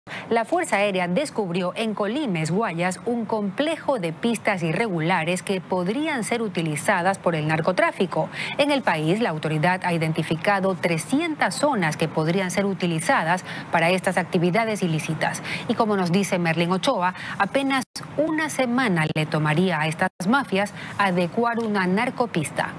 La Fuerza Aérea descubrió en Colimes, Guayas, un complejo de pistas irregulares que podrían ser utilizadas por el narcotráfico. En el país, la autoridad ha identificado 300 zonas que podrían ser utilizadas para estas actividades ilícitas. Y como nos dice Merlin Ochoa, apenas una semana le tomaría a estas mafias adecuar una narcopista.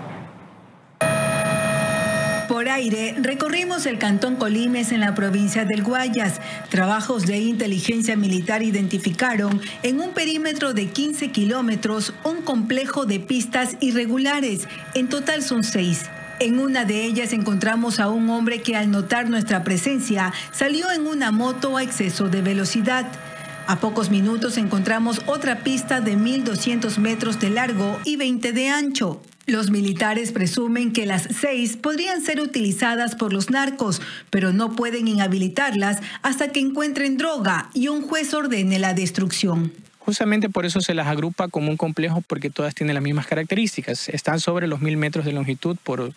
Por aire, recorrimos el cantón Colimes en la provincia del Guayas. Trabajos de inteligencia militar identificaron en un perímetro de 15 kilómetros un complejo de pistas irregulares. En total son 6. En una de ellas encontramos a un hombre que al notar nuestra presencia salió en una moto a exceso de velocidad. A pocos minutos encontramos otra pista de 1.200 metros de largo y 20 de ancho. Los militares presumen que las 6 podrían ser utilizadas por los narcos, pero no pueden inhabilitarlas hasta que encuentren droga y un juez ordene la destrucción. Justamente por eso se las agrupa como un complejo, porque todas tienen las mismas características. Están sobre los 1.000 metros de longitud por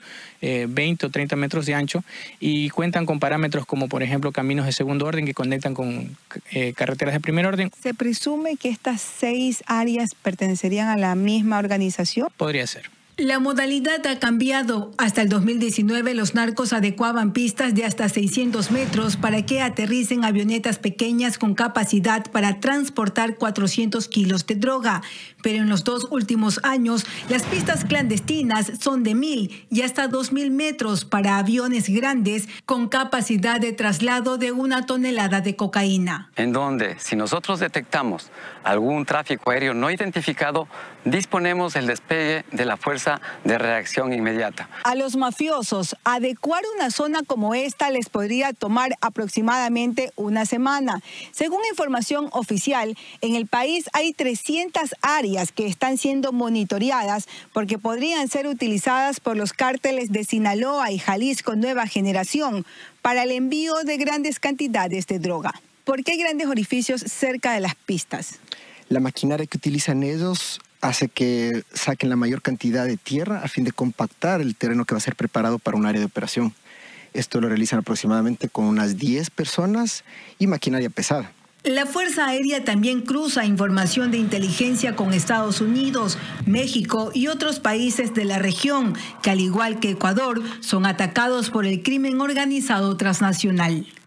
20 o 30 metros de ancho y cuentan con parámetros como, por ejemplo, caminos de segundo orden que conectan con carreteras de primer orden. ¿Se presume que estas 6 áreas pertenecerían a la misma organización? Podría ser. La modalidad ha cambiado. Hasta el 2019 los narcos adecuaban pistas de hasta 600 metros para que aterricen avionetas pequeñas con capacidad para transportar 400 kilos de droga. Pero en los 2 últimos años, las pistas clandestinas son de 1.000 y hasta 2.000 metros para aviones grandes con capacidad de traslado de 1 tonelada de cocaína. En donde, si nosotros detectamos algún tráfico aéreo no identificado, disponemos del despegue de la fuerza de reacción inmediata. A los mafiosos, adecuar una zona como esta les podría tomar aproximadamente una semana. Según información oficial, en el país hay 300 áreas que están siendo monitoreadas porque podrían ser utilizadas por los cárteles de Sinaloa y Jalisco Nueva Generación para el envío de grandes cantidades de droga. ¿Por qué hay grandes orificios cerca de las pistas? La maquinaria que utilizan ellos hace que saquen la mayor cantidad de tierra a fin de compactar el terreno que va a ser preparado para un área de operación. Esto lo realizan aproximadamente con unas 10 personas y maquinaria pesada. La Fuerza Aérea también cruza información de inteligencia con Estados Unidos, México y otros países de la región, que al igual que Ecuador, son atacados por el crimen organizado transnacional.